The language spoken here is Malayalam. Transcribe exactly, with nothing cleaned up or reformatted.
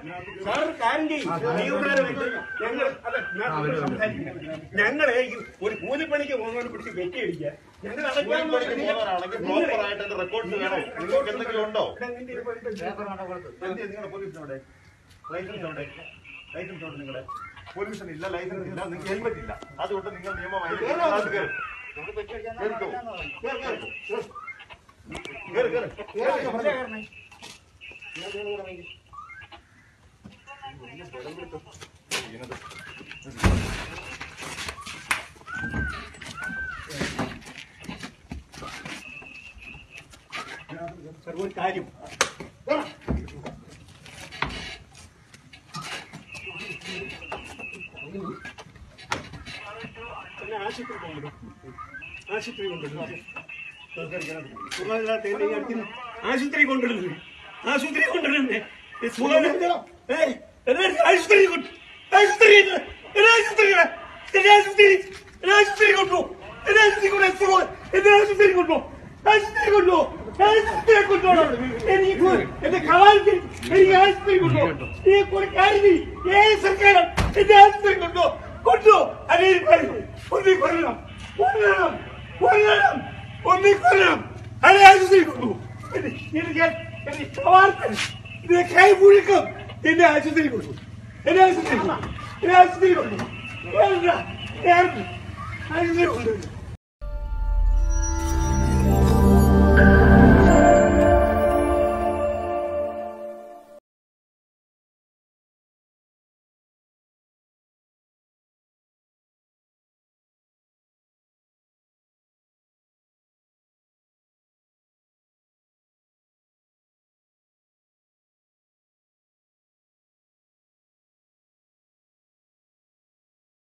സാർ കാര്യം ചെയ്യും. ഞങ്ങളെ ഒരു കൂലിപ്പണിക്ക് പോകുന്നവരെ പിടിച്ച് വെട്ടിയടിക്കുക. ഞങ്ങൾ റെക്കോർഡ് വേണോ? നിങ്ങൾക്ക് എന്തെങ്കിലും ഉണ്ടോ? നിങ്ങളുടെ പോലീസിനോടെ ലൈസൻസ് ഉണ്ട്, ലൈസൻസ് ഉണ്ട്. നിങ്ങളുടെ പൊല്യൂഷൻ ഇല്ല, ലൈസൻസ് ഇല്ല, നിങ്ങൾക്ക് ഹെൽമെറ്റ് ഇല്ല. അതുകൊണ്ട് നിങ്ങൾ നിയമമായി ഒരു കാര്യം ആശുപത്രി കൊണ്ടുവരും ആശുപത്രി കൊണ്ടുവരുന്നു ആശുപത്രി കൊണ്ടുവരുന്നു ആശുപത്രി കൊണ്ടുവരുന്നേ ആശുപത്രി കൊണ്ടു ആശുപത്രി ആശുപത്രി ആശുപത്രി കൊണ്ടു എന്നെ ആശുപത്രി കൊണ്ടു എന്നെ ആശുപത്രി കൊണ്ടു ആശുപത്രി കൊണ്ടു ആശുപത്രി കൊണ്ടോണം എനിക്ക് എന്റെ കവാലത്തിൽ എനിക്ക് ആശുപത്രി കൊണ്ടു ഈ ഒരു കാര്യം ഏത് സർക്കാരും എന്റെ ആശുപത്രി കൊണ്ടു കൊണ്ടു അതേ ഒന്നി കൊല്ലണം കൊല്ലണം കൊല്ലണം ഒന്നി കൊല്ലണം അതേ ആശുപത്രി കൊണ്ടു എനിക്ക് എന്റെ കവാലത്തിൽ എന്റെ കൈ മുഴുക്കം എന്റെ ആശുപത്രി കൊണ്ടു എന്റെ ആശുപത്രി കൊണ്ടു എന്റെ ആശുപത്രി കൊണ്ടു ആശുപത്രി കൊണ്ടു